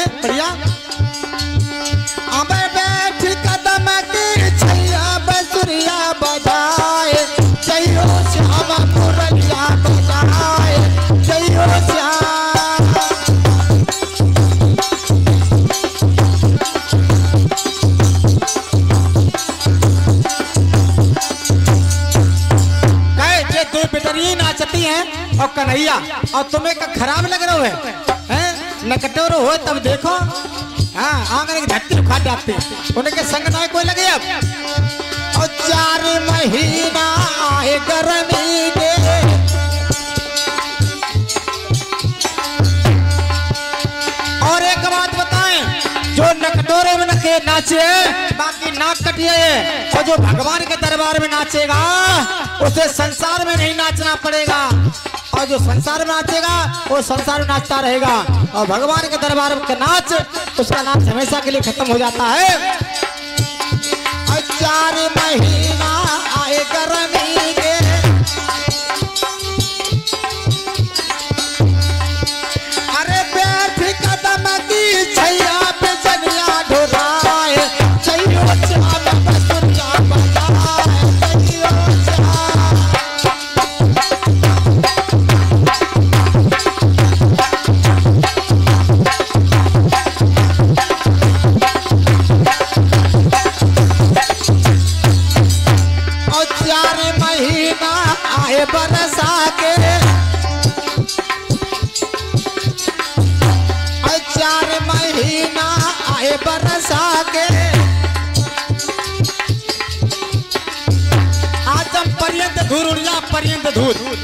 बढ़िया। अबे बैठ कदम की छैया बसुरिया बजाए, जइयो श्याम मुरलिया बजाए, जइयो श्याम। कहे जे दो बेटरी नाचती हैं और कन्हैया, और तुम्हें का खराब लग रहा है नकटोरो हो तब देखो। हाँ आंगन की धरती उखाड़ जाते उनके संग ना कोई लगे। अब और 4 महीना आए गर्मी के, और एक बात बताएं, जो नकटोरे में नके नाचे बाकी नाक कटिए, और जो भगवान के दरबार में नाचेगा उसे संसार में नहीं नाचना पड़ेगा, और जो संसार में नाचेगा वो संसार में नाचता रहेगा, और भगवान के दरबार का नाच उसका नाच हमेशा के लिए खत्म हो जाता है। और 4 महीना आए गर्मी के, अरे बैठ कदम की छैया पे जनिया ढोराए, जइयो श्याम बसुरिया बजाए, जइयो श्याम। और 4 महीना आए बरसा के, और 4 महीना आए बरसा के, आजम पर्यंत धूर उड़िया पर्यंत धूर।